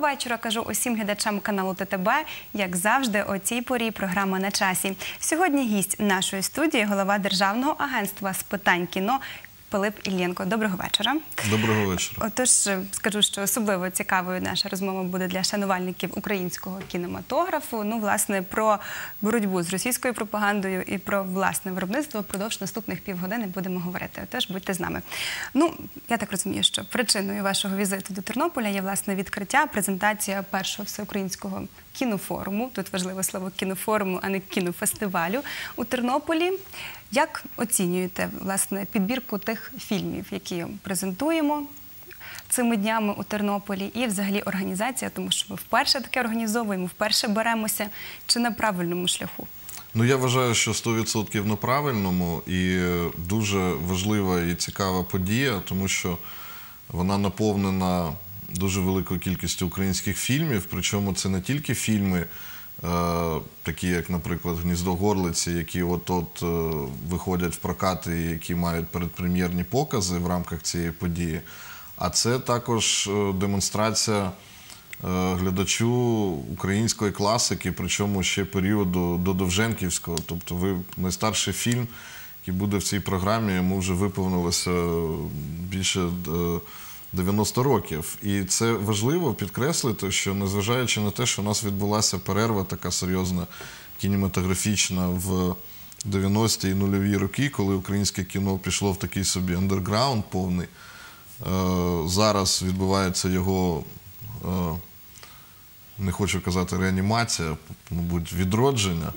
вечора, кажу усім глядачам каналу ТТБ. Як завжди, о цій порі програма «На часі». Сьогодні гість нашої студії – голова Державного агентства з питань кіно Пилип Іллєнко. Доброго вечора. Доброго вечора. Отож, скажу, що особливо цікавою наша розмова буде для шанувальників українського кінематографу. Ну, власне, про боротьбу з російською пропагандою і про власне виробництво впродовж наступних півгодини будемо говорити. Отож, будьте з нами. Ну, я так розумію, що причиною вашого візиту до Тернополя є, власне, відкриття, презентація першого всеукраїнського кінофоруму. Тут важливе слово кінофоруму, а не кінофестивалю у Тернополі. Як оцінюєте, власне, підбірку тих фільмів, які презентуємо цими днями у Тернополі, і взагалі організація, тому що ми вперше таке організовуємо, вперше беремося, чи на правильному шляху? Ну, я вважаю, що 100% на правильному, і дуже важлива і цікава подія, тому що вона наповнена дуже великою кількістю українських фільмів, причому це не тільки фільми, такі як, наприклад, «Гніздо горлиці», які от-от виходять в прокати, які мають передпрем'єрні покази в рамках цієї події, а це також демонстрація глядачу української класики, причому ще періоду додовженківського. Тобто найстарший фільм, який буде в цій програмі, йому вже виповнилося більше 90 років. І це важливо підкреслити, що незважаючи на те, що у нас відбулася перерва така серйозна, кінематографічна в 90-ті і нульові роки, коли українське кіно пішло в такий собі андерграунд повний, зараз відбувається його, не хочу казати реанімація, мабуть, відродження.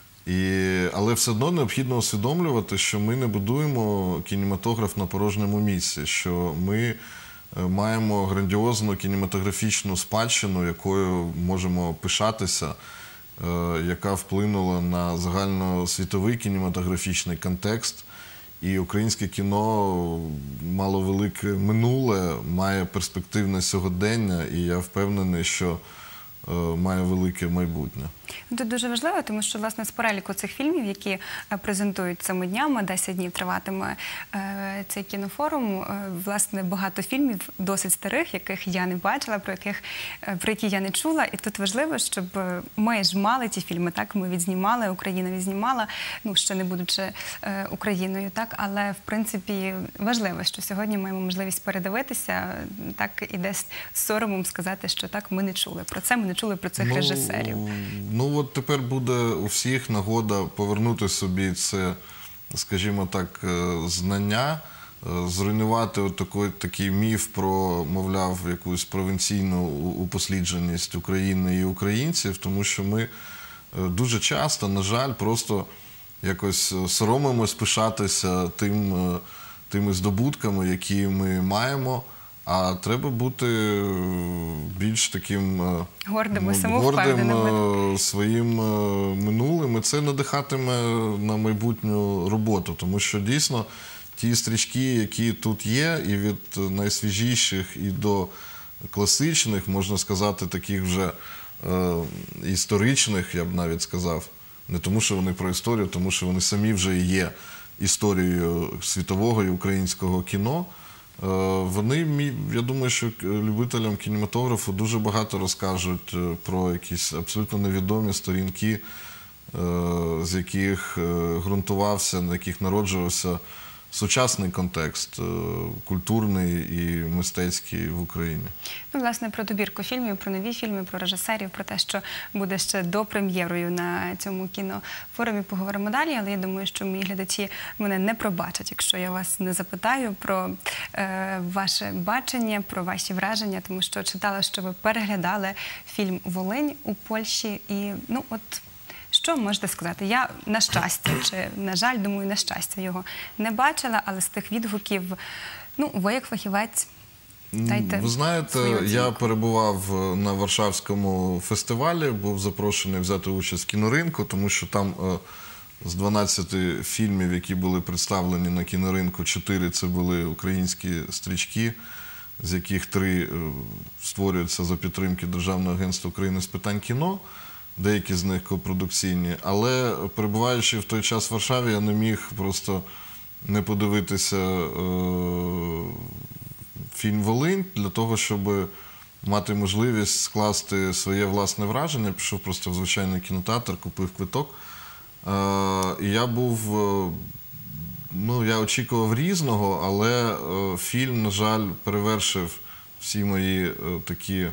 Але все одно необхідно усвідомлювати, що ми не будуємо кінематограф на порожньому місці, що ми маємо грандіозну кінематографічну спадщину, якою можемо пишатися, яка вплинула на загальносвітовий кінематографічний контекст. І українське кіно мало велике минуле, має перспективне сьогодення, і я впевнений, що має велике майбутнє. Тут дуже важливо, тому що, власне, з переліку цих фільмів, які презентують цими днями, 10 днів триватиме цей кінофорум, власне, багато фільмів досить старих, яких я не бачила, про які я не чула. І тут важливо, щоб ми ж мали ті фільми, так, ми відзнімали, Україна відзнімала, ну, ще не будучи Україною, так, але, в принципі, важливо, що сьогодні маємо можливість передивитися, так, і десь з соромом сказати, що так, ми не чули про це, ми не чули про цих режисерів. Ну, от тепер буде у всіх нагода повернути собі це, скажімо так, знання, зруйнувати такий міф про, мовляв, якусь провінційну упослідженість України і українців, тому що ми дуже часто, на жаль, просто якось соромимось пишатися тими здобутками, які ми маємо. А треба бути більш таким гордим своїм минулим. І це надихатиме на майбутню роботу. Тому що дійсно ті стрічки, які тут є, і від найсвіжіших і до класичних, можна сказати, таких вже історичних, я б навіть сказав, не тому що вони про історію, тому що вони самі вже є історією світового і українського кіно. Вони, я думаю, що любителям кінематографу дуже багато розкажуть про якісь абсолютно невідомі сторінки, з яких ґрунтувався, на яких народжувався сучасний контекст, культурний і мистецький в Україні. Ну, власне, про добірку фільмів, про нові фільми, про режисерів, про те, що буде ще допрем'єрою на цьому кінофорумі, поговоримо далі, але я думаю, що мої глядачі мене не пробачать, якщо я вас не запитаю про ваше бачення, про ваші враження, тому що читала, що ви переглядали фільм «Волинь» у Польщі і, ну, от, що можете сказати? Я, на щастя, чи, на жаль, думаю, на щастя, його не бачила, але з тих відгуків, ну, ви як фахівець, дайте. Ви знаєте, я перебував на Варшавському фестивалі, був запрошений взяти участь в кіноринку, тому що там з 12 фільмів, які були представлені на кіноринку, 4 це були українські стрічки, з яких 3 створюються за підтримки Державного агентства України з питань кіно. Деякі з них копродукційні, але перебуваючи в той час в Варшаві, я не міг просто не подивитися фільм «Волинь» для того, щоб мати можливість скласти своє власне враження. Пішов просто в звичайний кінотеатр, купив квиток. І я був, я очікував різного, але фільм, на жаль, перевершив всі мої такі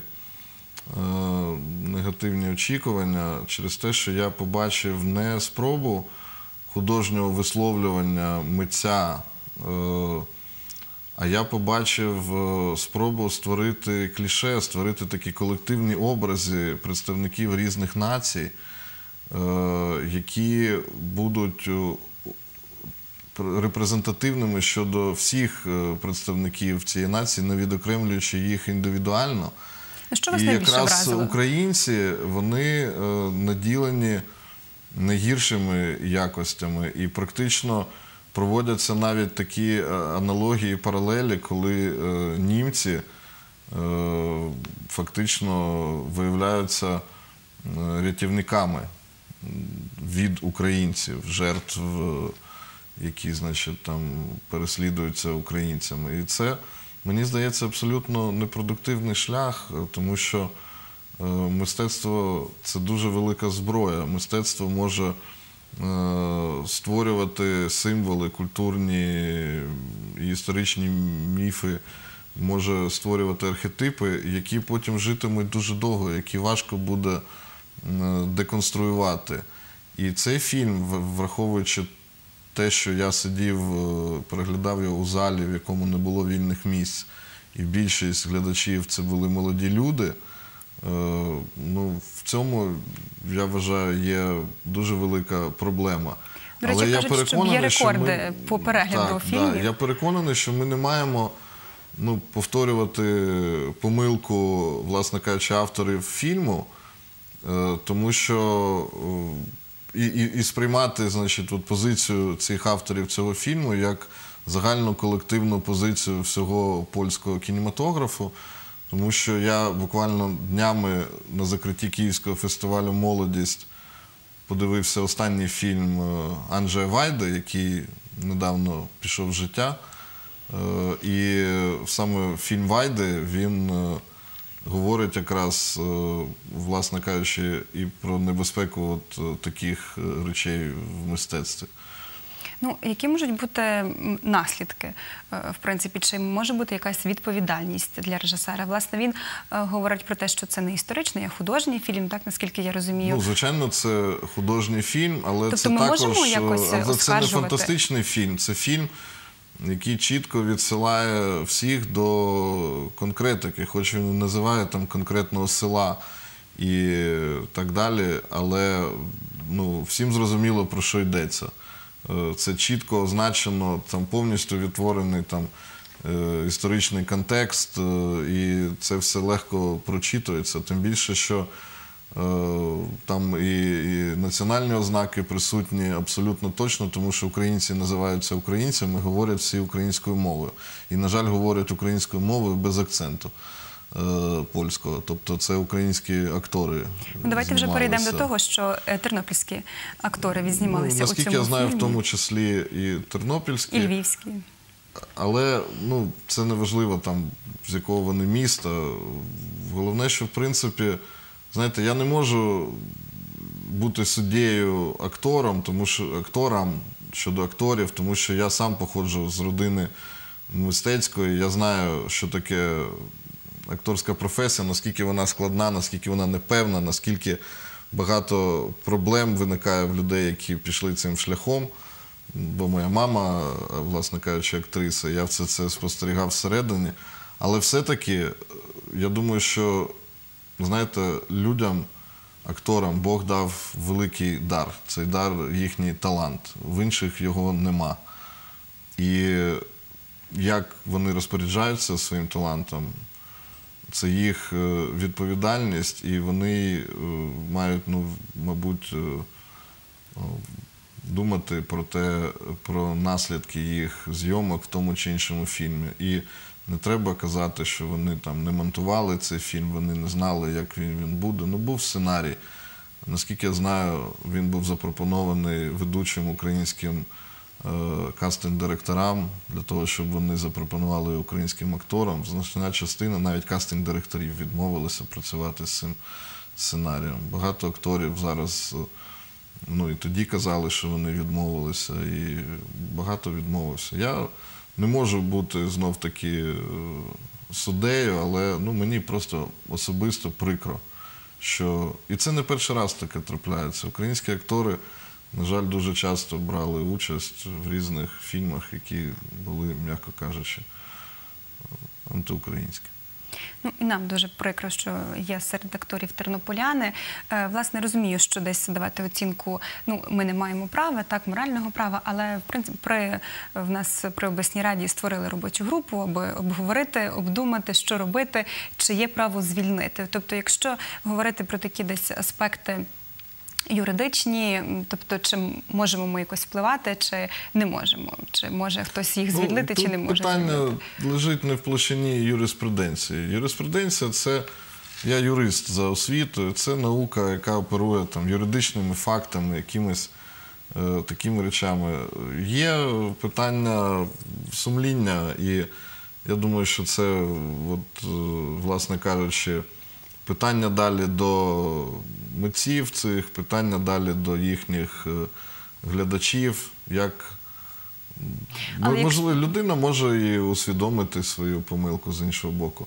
негативні очікування через те, що я побачив не спробу художнього висловлювання митця, а я побачив спробу створити кліше, створити такі колективні образи представників різних націй, які будуть репрезентативними щодо всіх представників цієї нації, не відокремлюючи їх індивідуально. Що вас І найбільше якраз вразило? українці, вони наділені найгіршими якостями і практично проводяться навіть такі аналогії, паралелі, коли німці фактично виявляються рятівниками від українців, жертв, які, значить, там переслідуються українцями. І це, мені здається, абсолютно непродуктивний шлях, тому що мистецтво – це дуже велика зброя. Мистецтво може створювати символи, культурні і історичні міфи, може створювати архетипи, які потім житимуть дуже довго, які важко буде деконструювати. І цей фільм, враховуючи те, що я сидів, переглядав його у залі, в якому не було вільних місць, і більшість глядачів це були молоді люди, в цьому, я вважаю, є дуже велика проблема. До речі, але кажуть, що є рекорди по перегляду фільмів. Так, я переконаний, що ми не маємо повторювати помилку, власне кажучи, авторів фільму, тому що і сприймати, значить, позицію цих авторів цього фільму як загальну колективну позицію всього польського кінематографу, тому що я буквально днями на закритті Київського фестивалю «Молодість» подивився останній фільм Анджея Вайди, який недавно пішов з життя. І саме фільм Вайди, він говорить якраз, власне кажучи, і про небезпеку таких речей в мистецтві. Які можуть бути наслідки? В принципі, чи може бути якась відповідальність для режисера? Власне, він говорить про те, що це не історичний, а художній фільм, так, наскільки я розумію. Звичайно, це художній фільм, але тобто ми можемо якось це не фантастичний фільм, це фільм, який чітко відсилає всіх до конкретики, хоч він не називає там конкретного села і так далі, але всім зрозуміло, про що йдеться. Це чітко означено, там повністю відтворений там історичний контекст, і це все легко прочитується. Тим більше, що там і національні ознаки присутні абсолютно точно, тому що українці називаються українцями, говорять всі українською мовою. І, на жаль, говорять українською мовою без акценту польського. Тобто це українські актори. Давайте вже перейдемо до того, що тернопільські актори відзнімалися у цьому фільмі. Наскільки я знаю, в тому числі і тернопільські. І львівські. Але це не важливо, там, з якого вони міста. Головне, що, в принципі, знаєте, я не можу бути суддєю акторам щодо акторів, тому що я сам походжу з родини мистецької, я знаю, що таке акторська професія, наскільки вона складна, наскільки вона непевна, наскільки багато проблем виникає в людей, які пішли цим шляхом. Бо моя мама, власне кажучи, актриса, я все це спостерігав всередині. Але все-таки, я думаю, що, знаєте, людям, акторам, Бог дав великий дар. Цей дар – їхній талант. В інших його нема. І як вони розпоряджаються своїм талантом, це їх відповідальність, і вони мають, мабуть, думати про наслідки їх зйомок в тому чи іншому фільмі. І не треба казати, що вони там не монтували цей фільм, вони не знали, як він буде. Був сценарій. Наскільки я знаю, він був запропонований ведучим українським кастинг-директорам для того, щоб вони запропонували українським акторам. Значна частина, навіть кастинг-директорів, відмовилися працювати з цим сценарієм. Багато акторів зараз, ну і тоді казали, що вони відмовилися, і багато відмовився. Я не можу бути знов-таки суддею, але мені просто особисто прикро, що... І це не перший раз таке трапляється. Українські актори, на жаль, дуже часто брали участь в різних фільмах, які були, м'яко кажучи, антиукраїнські. Ну, і нам дуже прикро, що є серед акторів тернополяни. Власне, розумію, що десь давати оцінку, ми не маємо права, так, морального права, але, в принципі, в нас при обласній раді створили робочу групу, аби обговорити, обдумати, що робити, чи є право звільнити. Тобто, якщо говорити про такі десь аспекти юридичні, тобто, чи можемо ми якось впливати, чи не можемо? Чи може хтось їх звільнити, чи не може звільнити? Питання лежить не в площині юриспруденції. Юриспруденція – це, я юрист за освітою, це наука, яка оперує там юридичними фактами, якимись такими речами. Є питання сумління, і я думаю, що це, власне кажучи, питання далі до митців цих, питання далі до їхніх глядачів, як... Можливо, людина може і усвідомити свою помилку з іншого боку.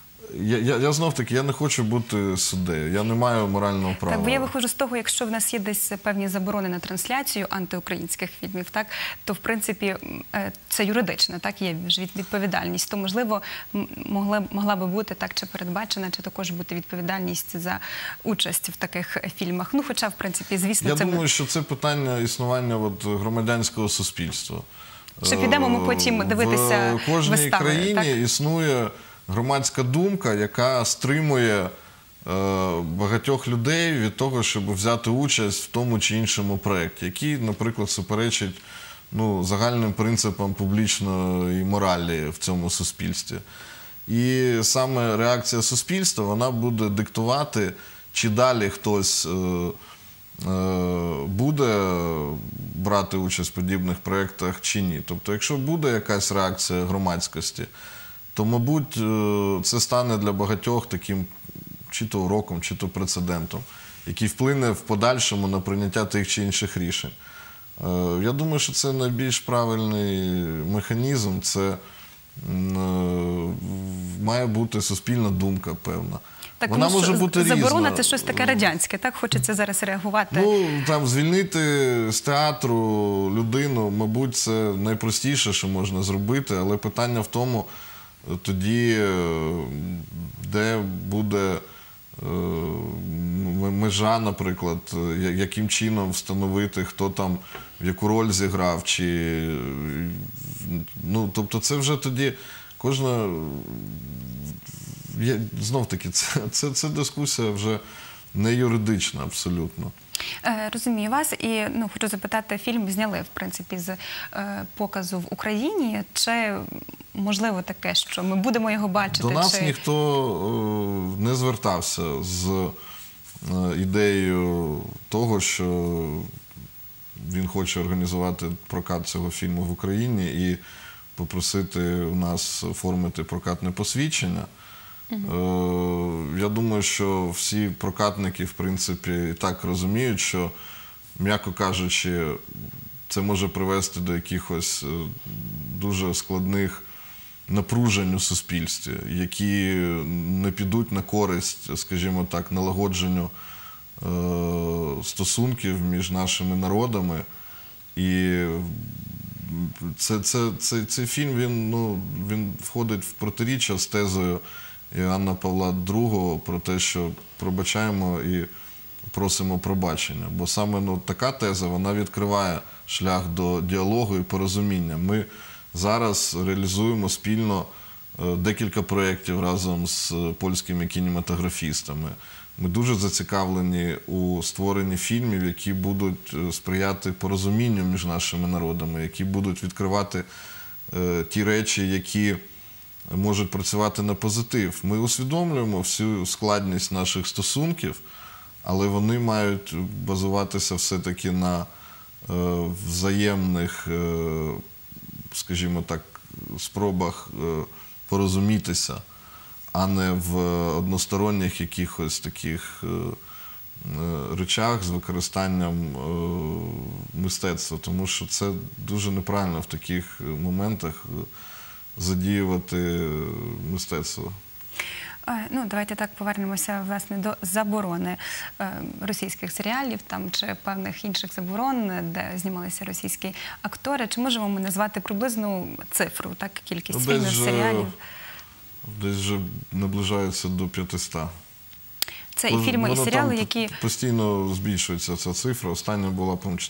Я знов-таки, я не хочу бути суддею, я не маю морального права. Так, бо я виходжу з того, якщо в нас є десь певні заборони на трансляцію антиукраїнських фільмів, так, то, в принципі, це юридична, так, є відповідальність. То, можливо, могла би бути так, чи передбачена, чи також бути відповідальність за участь в таких фільмах. Ну, хоча, в принципі, звісно, це... Я думаю, що це питання існування громадянського суспільства. Чи підемо ми потім дивитися вистави? В кожній країні існує громадська думка, яка стримує багатьох людей від того, щоб взяти участь в тому чи іншому проєкті, який, наприклад, суперечить загальним принципам публічної моралі в цьому суспільстві. І саме реакція суспільства, вона буде диктувати, чи далі хтось буде брати участь в подібних проєктах чи ні. Тобто, якщо буде якась реакція громадськості, то, мабуть, це стане для багатьох таким чи то уроком, чи то прецедентом, який вплине в подальшому на прийняття тих чи інших рішень. Я думаю, що це найбільш правильний механізм, це має бути суспільна думка певна. Так, вона може бути різна. Заборона – це щось таке радянське, так? Хочеться зараз реагувати. Звільнити з театру людину, мабуть, це найпростіше, що можна зробити, але питання в тому, тоді, де буде межа, наприклад, яким чином встановити, хто там в яку роль зіграв, чи... тобто це вже тоді кожна... Знов-таки, це дискусія вже не юридична абсолютно. Розумію вас. І хочу запитати, фільм зняли, в принципі, з показу в Україні. Чи можливо таке, що ми будемо його бачити? До нас ніхто не звертався з ідеєю того, що він хоче організувати прокат цього фільму в Україні і попросити у нас оформити прокатне посвідчення. Я думаю, що всі прокатники, в принципі, і так розуміють, що, м'яко кажучи, це може привести до якихось дуже складних напружень у суспільстві, які не підуть на користь, скажімо так, налагодженню стосунків між нашими народами. І цей фільм, він входить в протиріччя з тезою Іоанна Павла II про те, що пробачаємо і просимо пробачення. Бо саме така теза, вона відкриває шлях до діалогу і порозуміння. Ми зараз реалізуємо спільно декілька проєктів разом з польськими кінематографістами. Ми дуже зацікавлені у створенні фільмів, які будуть сприяти порозумінню між нашими народами, які будуть відкривати ті речі, які можуть працювати на позитив. Ми усвідомлюємо всю складність наших стосунків, але вони мають базуватися все-таки на взаємних, скажімо так, спробах порозумітися, а не в односторонніх якихось таких речах з використанням мистецтва. Тому що це дуже неправильно в таких моментах задіювати мистецтво. Ну, давайте так повернемося, власне, до заборони російських серіалів там, чи певних інших заборон, де знімалися російські актори. Чи можемо ми назвати приблизну цифру, так, кількість фільмів, серіалів? Десь вже наближається до 500. Це і фільми, і серіали, які... Постійно збільшується ця цифра. Остання була, по-моєму,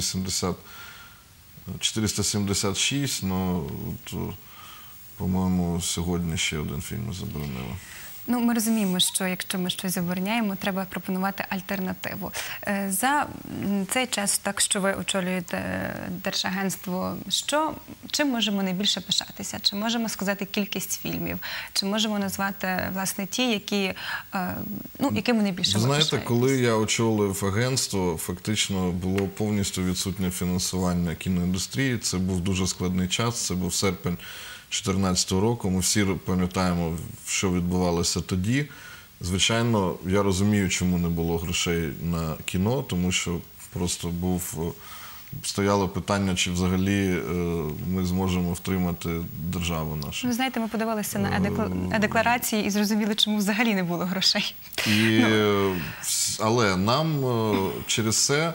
476, але, по-моєму, сьогодні ще один фільм заборонили. Ну, ми розуміємо, що якщо ми щось забороняємо, треба пропонувати альтернативу. За цей час, так що ви очолюєте Держагентство, чим можемо найбільше пишатися? Чи можемо сказати кількість фільмів? Чи можемо назвати, власне, ті, якими найбільше ви знаєте, коли я очолив агентство, фактично було повністю відсутнє фінансування кіноіндустрії. Це був дуже складний час, це був серпень 2014 року. Ми всі пам'ятаємо, що відбувалося тоді. Звичайно, я розумію, чому не було грошей на кіно, тому що просто стояло питання, чи взагалі ми зможемо втримати державу нашу. Ви знаєте, ми подивилися на декларації і зрозуміли, чому взагалі не було грошей. Але нам через це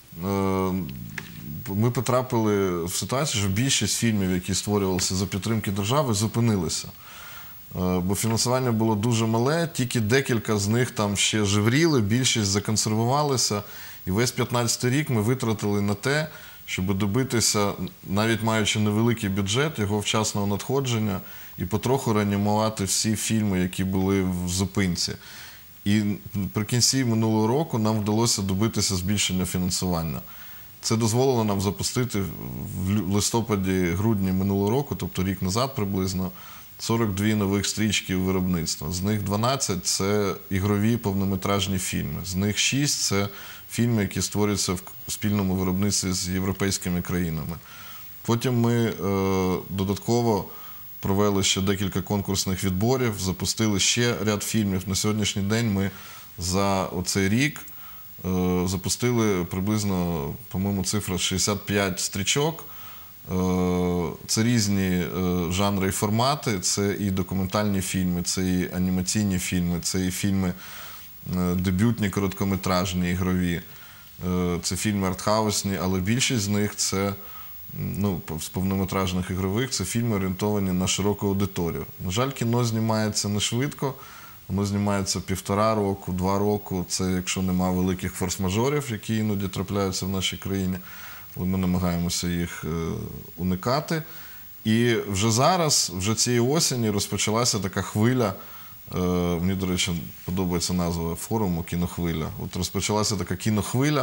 ми потрапили в ситуацію, що більшість фільмів, які створювалися за підтримки держави, зупинилися. Бо фінансування було дуже мале, тільки декілька з них там ще живріли, більшість законсервувалися. І весь 15-й рік ми витратили на те, щоб добитися, навіть маючи невеликий бюджет, його вчасного надходження і потроху реанімувати всі фільми, які були в зупинці. І при кінці минулого року нам вдалося добитися збільшення фінансування. Це дозволило нам запустити в листопаді-грудні минулого року, тобто рік назад приблизно, 42 нових стрічки виробництва. З них 12 – це ігрові повнометражні фільми. З них 6 – це фільми, які створюються в спільному виробництві з європейськими країнами. Потім ми додатково провели ще декілька конкурсних відборів, запустили ще ряд фільмів. На сьогоднішній день ми за оцей рік запустили приблизно, по-моєму, цифра 65 стрічок. Це різні жанри і формати, це і документальні фільми, це і анімаційні фільми, це і фільми дебютні, короткометражні, ігрові, це фільми артхаусні, але більшість з них це, з повнометражних ігрових, це фільми орієнтовані на широку аудиторію. На жаль, кіно знімається не швидко, воно знімається 1,5 року, 2 роки, це якщо нема великих форс-мажорів, які іноді трапляються в нашій країні. Ми намагаємося їх уникати. І вже зараз, вже цієї осені розпочалася така хвиля, мені, до речі, подобається назва форуму «Кінохвиля». От розпочалася така кінохвиля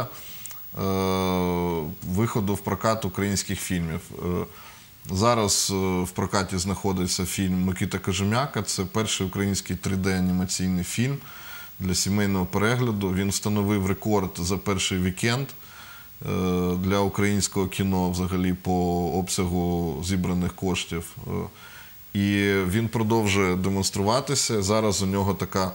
виходу в прокат українських фільмів. Зараз в прокаті знаходиться фільм Микита Кожем'яка. Це перший український 3D-анімаційний фільм для сімейного перегляду. Він встановив рекорд за перший вікенд для українського кіно взагалі по обсягу зібраних коштів. І він продовжує демонструватися. Зараз у нього така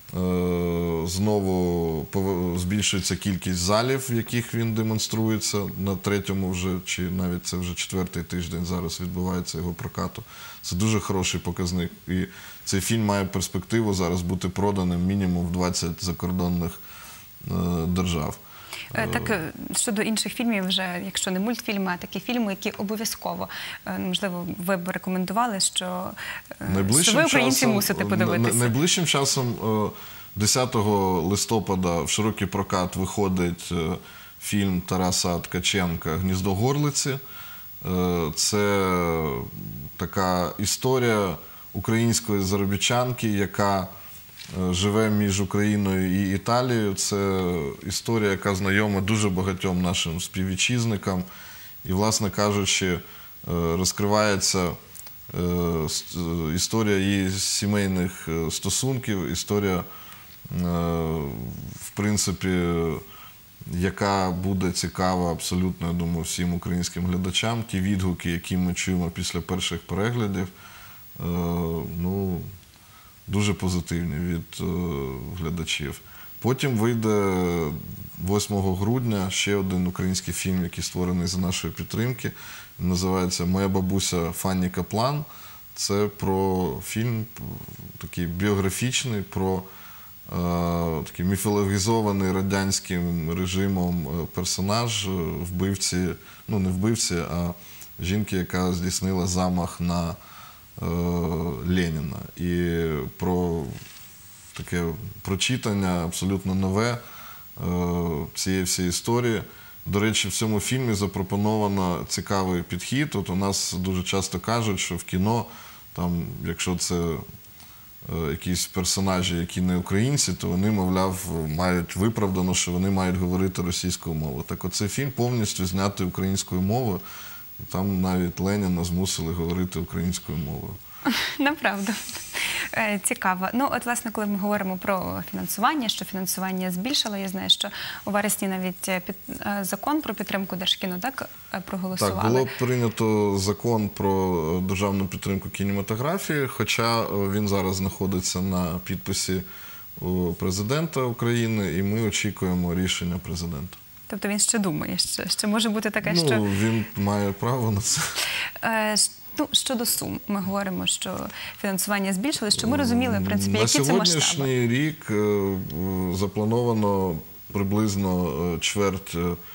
знову збільшується кількість залів, в яких він демонструється. На 3-му вже, чи навіть це вже 4-й тиждень зараз відбувається його прокату. Це дуже хороший показник. І цей фільм має перспективу зараз бути проданим мінімум в 20 закордонних держав. Так, щодо інших фільмів, вже, якщо не мультфільми, а такі фільми, які обов'язково, можливо, ви б рекомендували, що ви, українці, мусите подивитися. Найближчим часом, 10 листопада, в широкий прокат виходить фільм Тараса Ткаченка «Гніздо горлиці». Це така історія української заробітчанки, яка живе між Україною і Італією. Це історія, яка знайома дуже багатьом нашим співвітчизникам. І, власне кажучи, розкривається історія її сімейних стосунків, історія, в принципі, яка буде цікава абсолютно, я думаю, всім українським глядачам. Ті відгуки, які ми чуємо після перших переглядів, ну, дуже позитивні від глядачів. Потім вийде 8 грудня ще один український фільм, який створений за нашої підтримки. Він називається «Моя бабуся Фанні Каплан». Це про фільм такий біографічний, про такий міфологізований радянським режимом персонаж, вбивці, ну не вбивці, а жінки, яка здійснила замах на Леніна. І про таке прочитання абсолютно нове цієї всієї історії. До речі, в цьому фільмі запропоновано цікавий підхід. От у нас дуже часто кажуть, що в кіно, там, якщо це якісь персонажі, які не українці, то вони, мовляв, мають виправдано, що вони мають говорити російською мовою. Так от цей фільм повністю знятий українською мовою. Там навіть Леніна змусили говорити українською мовою. Направду. Цікаво. Ну, от, власне, коли ми говоримо про фінансування, що фінансування збільшило, я знаю, що у вересні навіть закон про підтримку Держкіно, так, проголосували? Так, було прийнято закон про державну підтримку кінематографії, хоча він зараз знаходиться на підписі у президента України, і ми очікуємо рішення президента. Тобто він ще думає, що може бути таке, що... Ну, він має право на це. Ну, щодо сум, ми говоримо, що фінансування збільшилось, що ми розуміли, в принципі, які це масштаби. На сьогоднішній рік заплановано приблизно чверть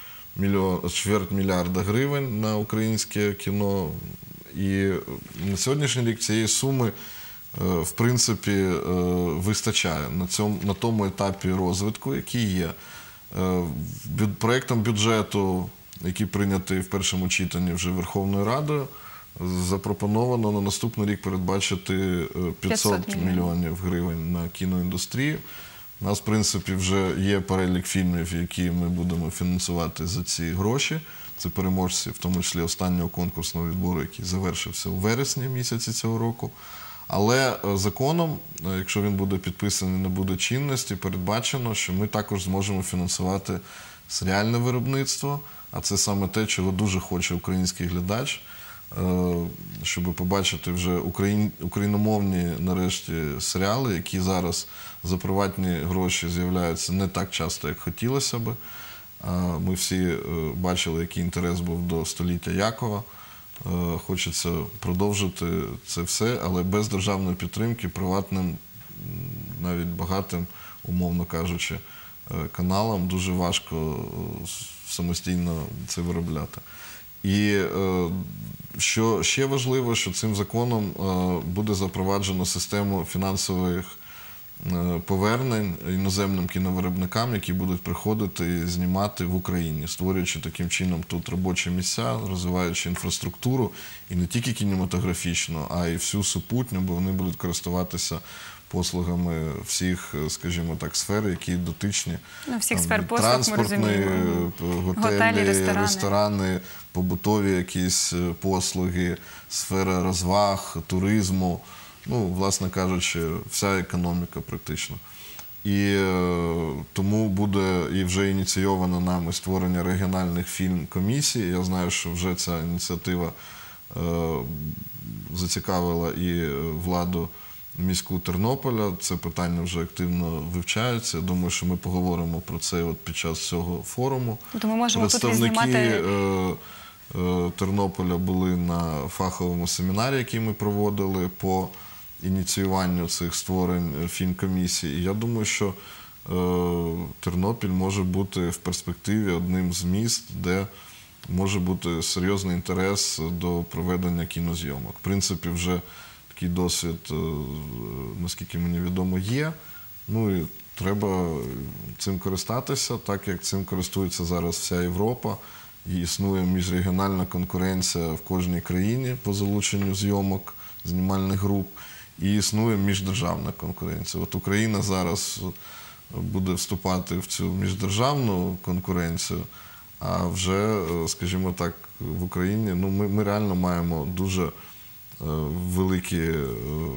мільярда гривень на українське кіно. І на сьогоднішній рік цієї суми, в принципі, вистачає на тому етапі розвитку, який є. Проєктом бюджету, який прийнятий в першому читанні вже Верховною Радою, запропоновано на наступний рік передбачити 500 мільйонів гривень на кіноіндустрію. У нас, в принципі, вже є перелік фільмів, які ми будемо фінансувати за ці гроші. Це переможці, в тому числі останнього конкурсного відбору, який завершився у вересні місяці цього року. Але законом, якщо він буде підписаний, не буде чинності, передбачено, що ми також зможемо фінансувати серіальне виробництво, а це саме те, чого дуже хоче український глядач, щоб побачити вже україномовні, нарешті, серіали, які зараз за приватні гроші з'являються не так часто, як хотілося б. Ми всі бачили, який інтерес був до «Століття Якова». Хочеться продовжити це все, але без державної підтримки приватним, навіть багатим, умовно кажучи, каналам дуже важко самостійно це виробляти. І що ще важливо, що цим законом буде запроваджено систему фінансових повернень іноземним кіновиробникам, які будуть приходити і знімати в Україні, створюючи таким чином тут робочі місця, розвиваючи інфраструктуру, і не тільки кінематографічну, а й всю супутню, бо вони будуть користуватися послугами всіх, скажімо так, сфер, які дотичні. Ну, всіх сфер послуг, ми розуміємо. Готелі, ресторани, побутові якісь послуги, сфера розваг, туризму. Ну, власне кажучи, вся економіка практично. І тому буде і вже ініційовано нами створення регіональних фільм-комісій. Я знаю, що вже ця ініціатива зацікавила і владу міську Тернополя. Це питання вже активно вивчається. Я думаю, що ми поговоримо про це от під час цього форуму. То ми можемо тут знімати... Тернополя були на фаховому семінарі, який ми проводили по ініціюванню цих створень фільм-комісій. І я думаю, що Тернопіль може бути в перспективі одним з міст, де може бути серйозний інтерес до проведення кінозйомок. В принципі, вже такий досвід, наскільки мені відомо, є. Ну і треба цим користатися, так як цим користується зараз вся Європа. І існує міжрегіональна конкуренція в кожній країні по залученню зйомок, знімальних груп. І існує міждержавна конкуренція. От Україна зараз буде вступати в цю міждержавну конкуренцію, а вже, скажімо так, в Україні ми реально маємо дуже великі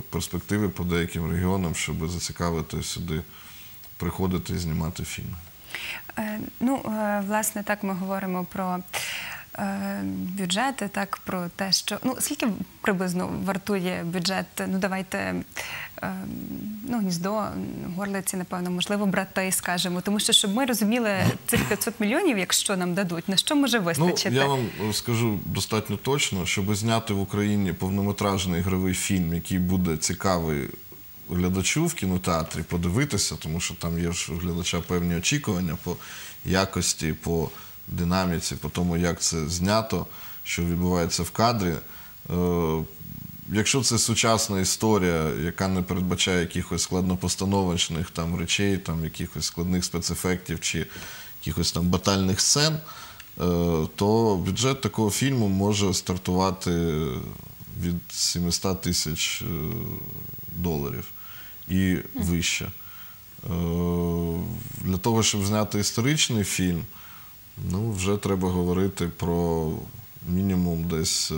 перспективи по деяким регіонам, щоб зацікавити сюди приходити і знімати фільми. Власне, так ми говоримо про бюджети, так, про те, що... скільки приблизно вартує бюджет, давайте, «Гніздо», «Горлиці», напевно, можливо, «Брати», скажемо, тому що, щоб ми розуміли цих 500 мільйонів, якщо нам дадуть, на що може вистачити? Я вам скажу достатньо точно, щоб зняти в Україні повнометражний ігровий фільм, який буде цікавий глядачу в кінотеатрі, подивитися, тому що там є ж у глядача певні очікування по якості, по динаміці, по тому, як це знято, що відбувається в кадрі. Якщо це сучасна історія, яка не передбачає якихось складнопостановочних там речей, там якихось складних спецефектів чи якихось там батальних сцен, то бюджет такого фільму може стартувати від 700 тисяч доларів і вище. Для того, щоб зняти історичний фільм, вже треба говорити про мінімум десь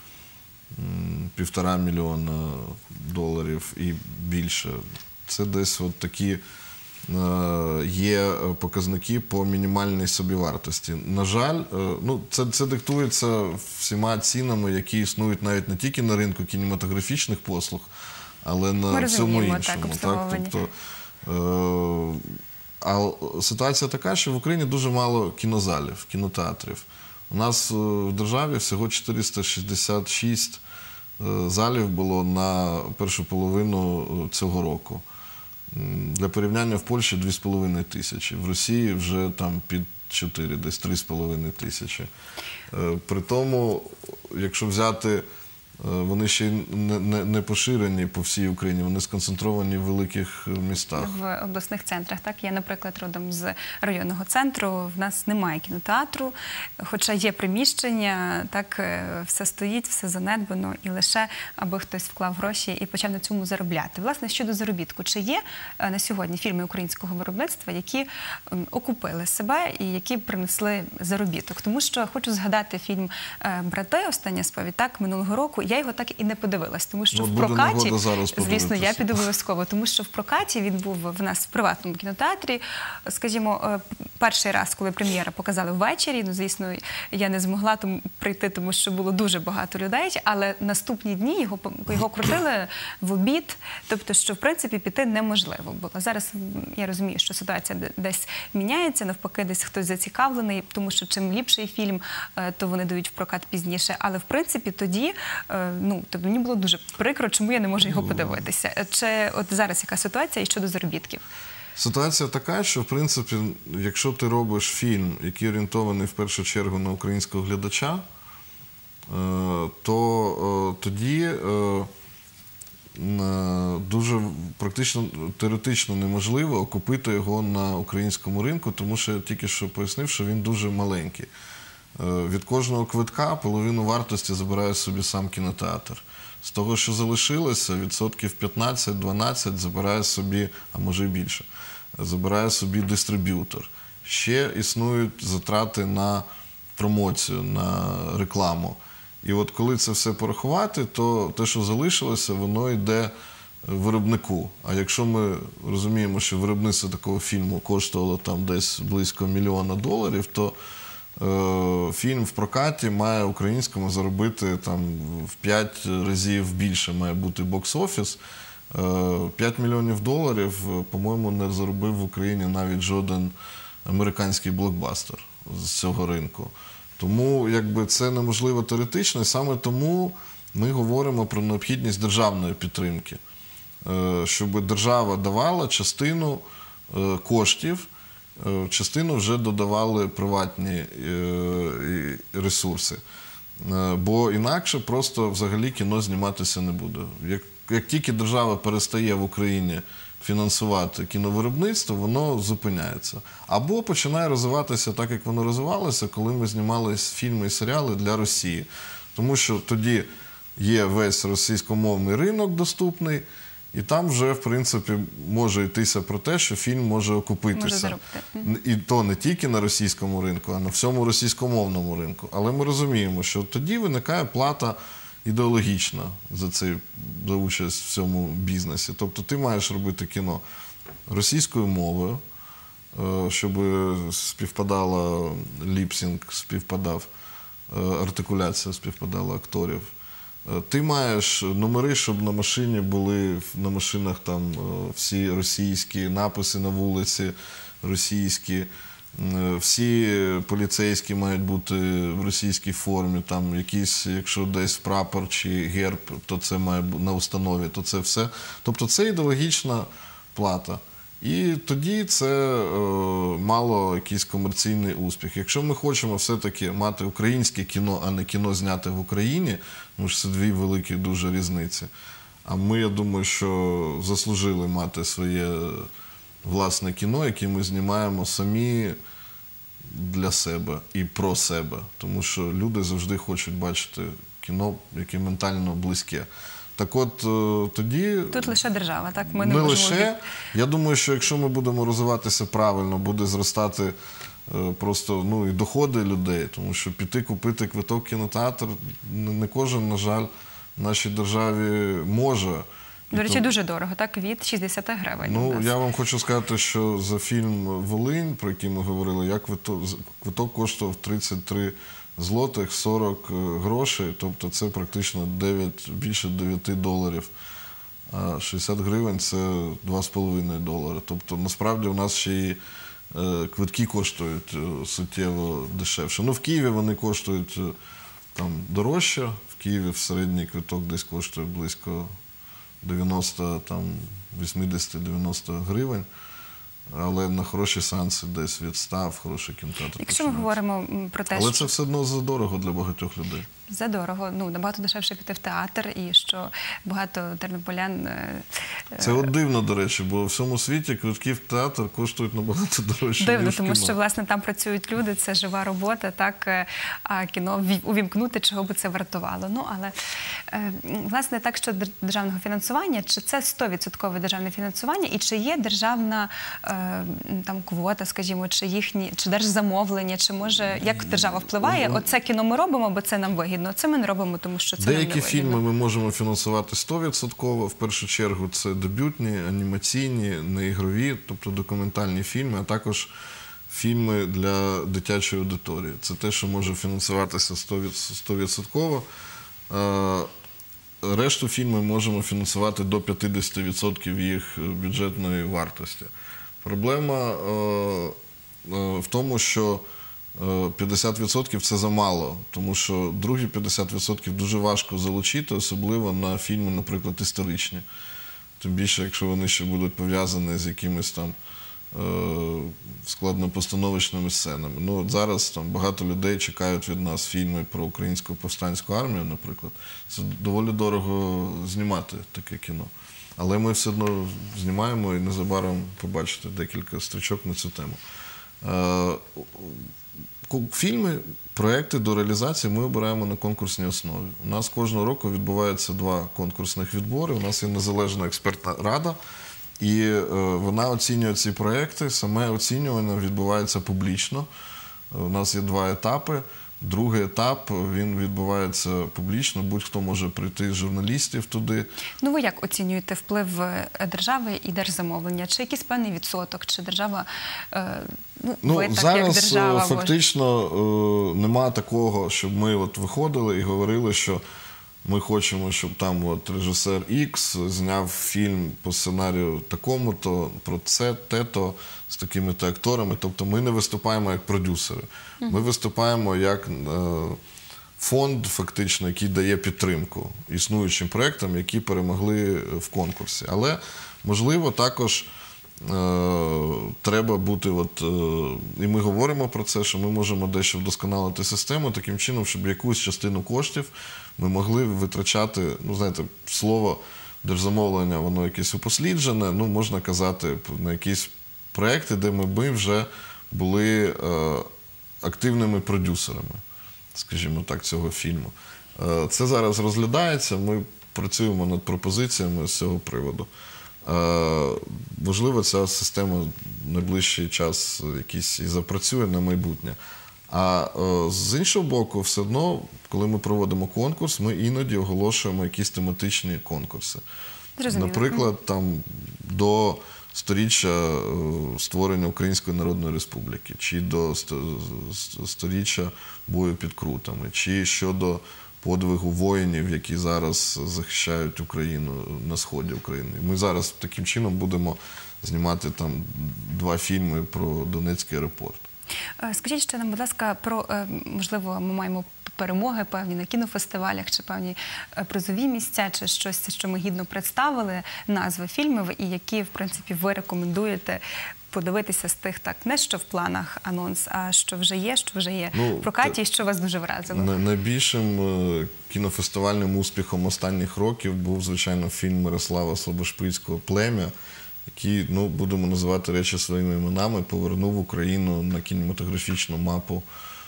1,5 мільйона доларів і більше. Це десь от такі є показники по мінімальній собівартості. На жаль, це диктується всіма цінами, які існують навіть не тільки на ринку кінематографічних послуг, але на всьому іншому. А ситуація така, що в Україні дуже мало кінозалів, кінотеатрів. У нас в державі всього 466 залів було на першу половину цього року. Для порівняння, в Польщі 2,5 тисячі, в Росії вже там під 4, десь 3,5 тисячі. При тому, якщо взяти, вони ще й не поширені по всій Україні, вони сконцентровані в великих містах. В обласних центрах, так? Я, наприклад, родом з районного центру, в нас немає кінотеатру, хоча є приміщення, так, все стоїть, все занедбано, і лише аби хтось вклав гроші і почав на цьому заробляти. Власне, щодо заробітку, чи є на сьогодні фільми українського виробництва, які окупили себе і які принесли заробіток? Тому що хочу згадати фільм «Брати», «Остання сповідь», так, минулого року. Я його так і не подивилась, тому що в прокаті, звісно, я піду обов'язково, тому що в прокаті він був в нас в приватному кінотеатрі. Скажімо, перший раз, коли прем'єра показали ввечері, звісно, я не змогла прийти, тому що було дуже багато людей, але наступні дні його крутили в обід, тобто, що, в принципі, піти неможливо було. Зараз я розумію, що ситуація десь міняється, навпаки, десь хтось зацікавлений, тому що чим ліпший фільм, то вони дають в прокат пізніше, але, в принципі, тоді тобто мені було дуже прикро, чому я не можу його подивитися. Чи от зараз яка ситуація і щодо заробітків? Ситуація така, що, в принципі, якщо ти робиш фільм, який орієнтований в першу чергу на українського глядача, то тоді дуже практично теоретично неможливо окупити його на українському ринку, тому що я тільки що пояснив, що він дуже маленький. Від кожного квитка половину вартості забирає собі сам кінотеатр. З того, що залишилося, відсотків 15-12 забирає собі, а може і більше, забирає собі дистриб'ютор. Ще існують затрати на промоцію, на рекламу. І от коли це все порахувати, то те, що залишилося, воно йде виробнику. А якщо ми розуміємо, що виробництво такого фільму коштувало там десь близько $1 мільйона, то фільм в прокаті має українському заробити там в 5 разів більше, має бути бокс-офіс. $5 мільйонів, по-моєму, не заробив в Україні навіть жоден американський блокбастер з цього ринку. Тому якби це неможливо теоретично, і саме тому ми говоримо про необхідність державної підтримки, щоб держава давала частину коштів, частину вже додавали приватні ресурси. Бо інакше просто взагалі кіно зніматися не буде. Як тільки держава перестає в Україні фінансувати кіновиробництво, воно зупиняється. Або починає розвиватися так, як воно розвивалося, коли ми знімали фільми і серіали для Росії. Тому що тоді є весь російськомовний ринок доступний, і там вже, в принципі, може йтися про те, що фільм може окупитися. І то не тільки на російському ринку, а на всьому російськомовному ринку. Але ми розуміємо, що тоді виникає плата ідеологічна за участь в цьому бізнесі. Тобто ти маєш робити кіно російською мовою, щоб співпадала ліпсінг, співпадав, артикуляція співпадала акторів. Ти маєш номери, щоб на машині були, на машинах там всі російські написи на вулиці, російські. Всі поліцейські мають бути в російській формі, там якісь, якщо десь прапор чи герб, то це має бути на установі, то це все. Тобто це ідеологічна плата. І тоді це мало якийсь комерційний успіх. Якщо ми хочемо все-таки мати українське кіно, а не кіно зняте в Україні, тому що це дві великі дуже різниці. А ми, я думаю, що заслужили мати своє власне кіно, яке ми знімаємо самі для себе і про себе. Тому що люди завжди хочуть бачити кіно, яке ментально близьке. Так от тоді... Тут лише держава, так? Ми не не можемо... лише. Я думаю, що якщо ми будемо розвиватися правильно, буде зростати просто і доходи людей, тому що піти купити квиток в кінотеатр не кожен, на жаль, в нашій державі може. До речі, дуже дорого, так? Від 60 гривень. Ну, я вам хочу сказати, що за фільм «Волинь», про який ми говорили, квиток коштував 33 злотих 40 грошей, тобто це практично більше 9 доларів. А 60 гривень – це 2,5 долари. Тобто, насправді, у нас ще і квитки коштують суттєво дешевше. Ну, в Києві вони коштують там дорожче. В Києві в середній квиток десь коштує близько 80-90 гривень. Але на хороші сеанси десь від 100 в хороший кінотеатр. Якщо ми говоримо про те, але це все одно задорого для багатьох людей. Задорого. Ну, набагато дешевше піти в театр, і що багато тернополян... Це от дивно, до речі, бо в всьому світі квитки в театр коштують набагато дорожче, дивно, ніж в тому кіно. що, власне, там працюють люди, це жива робота, так, а кіно увімкнути, чого би це вартувало. Ну, але, власне, так, що державного фінансування, чи це 100% державне фінансування, і чи є державна там квота, скажімо, чи держзамовлення, чи може, як держава впливає, оце кіно ми робимо, бо це нам вигідно. Це ми не робимо, тому що це нам не вигідно. Деякі фільми ми можемо фінансувати 100%. В першу чергу це дебютні, анімаційні, неігрові, тобто документальні фільми, а також фільми для дитячої аудиторії. Це те, що може фінансуватися 100%. Решту фільмів можемо фінансувати до 50% їх бюджетної вартості. Проблема в тому, що 50% це замало, тому що другі 50% дуже важко залучити, особливо на фільми, наприклад, історичні. Тим більше, якщо вони ще будуть пов'язані з якимись там складнопостановочними сценами. Ну, от зараз там багато людей чекають від нас фільми про українську повстанську армію, наприклад. Це доволі дорого знімати таке кіно. Але ми все одно знімаємо і незабаром побачите декілька стрічок на цю тему. Фільми, проекти до реалізації ми обираємо на конкурсній основі. У нас кожного року відбувається 2 конкурсних відбори. У нас є незалежна експертна рада, і вона оцінює ці проекти. Саме оцінювання відбувається публічно. У нас є 2 етапи. Другий етап, він відбувається публічно, будь-хто може прийти з журналістів туди. Ну, ви як оцінюєте вплив держави і держзамовлення? Чи якийсь певний відсоток? Чи держава, ви так зараз як держава фактично нема такого, щоб ми от виходили і говорили, що ми хочемо, щоб там от режисер X зняв фільм по сценарію такому-то, про це, те-то, з такими-то акторами. Тобто ми не виступаємо як продюсери. Ми виступаємо як фонд, фактично, який дає підтримку існуючим проєктам, які перемогли в конкурсі. Але, можливо, також треба бути, і ми говоримо про це, що ми можемо дещо вдосконалити систему таким чином, щоб якусь частину коштів ми могли витрачати, знаєте, слово держзамовлення, воно якесь упосліджене, можна казати, на якісь проекти, де ми вже були активними продюсерами, скажімо так, цього фільму. Це зараз розглядається, ми працюємо над пропозиціями з цього приводу. Можливо, ця система в найближчий час якийсь і запрацює на майбутнє. А з іншого боку, все одно, коли ми проводимо конкурс, ми іноді оголошуємо якісь тематичні конкурси. Зрозуміло. Наприклад, там до сторіччя створення Української Народної Республіки, чи до сторіччя бою під Крутами, чи щодо подвигу воїнів, які зараз захищають Україну на сході України. Ми зараз таким чином будемо знімати там 2 фільми про Донецький аеропорт. Скажіть ще нам, будь ласка, про, можливо, ми маємо перемоги певні на кінофестивалях, чи певні призові місця, чи щось, що ми гідно представили, назви фільмів, і які, в принципі, ви рекомендуєте подивитися з тих, так, не що в планах анонс, а що вже є в прокаті, і що вас дуже вразило? Найбільшим кінофестивальним успіхом останніх років був, звичайно, фільм Мирослава Слобошпицького «Плем'я», який, будемо називати речі своїми іменами, повернув Україну на кінематографічну мапу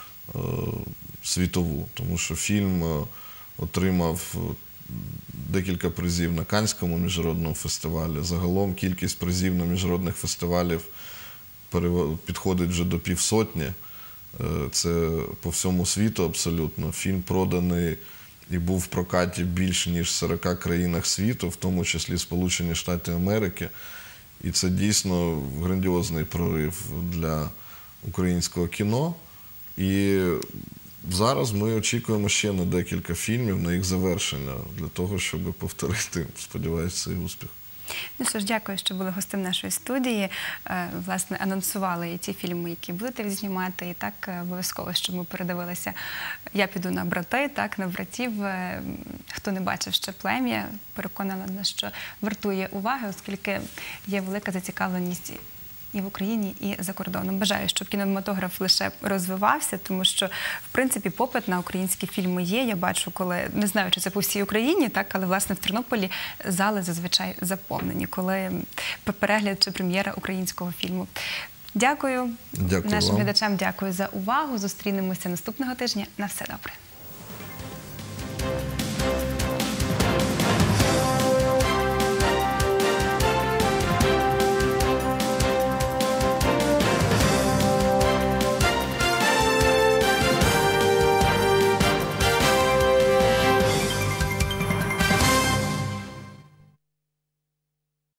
світову. Тому що фільм отримав декілька призів на Каннському міжнародному фестивалі. Загалом кількість призів на міжнародних фестивалях підходить вже до 500. Це по всьому світу абсолютно. Фільм проданий і був в прокаті більш ніж в 40 країнах світу, в тому числі Сполучені Штати Америки. І це дійсно грандіозний прорив для українського кіно. І зараз ми очікуємо ще на декілька фільмів, на їх завершення, для того, щоб повторити, сподіваюся, цей успіх. Ну що ж, дякую, що були гостем нашої студії. Власне, анонсували і ті фільми, які будете знімати. І так обов'язково, що ми передивилися «Я піду на брати», так, на братів. Хто не бачив ще «Плем'я», переконана, що вартує уваги, оскільки є велика зацікавленість і в Україні, і за кордоном. Бажаю, щоб кінематограф лише розвивався, тому що, в принципі, попит на українські фільми є. Я бачу, коли, не знаю, чи це по всій Україні, так, але, власне, в Тернополі зали зазвичай заповнені, коли перегляд чи прем'єра українського фільму. Дякую. Дякую нашим вам. глядачам, дякую за увагу. Зустрінемося наступного тижня. На все добре.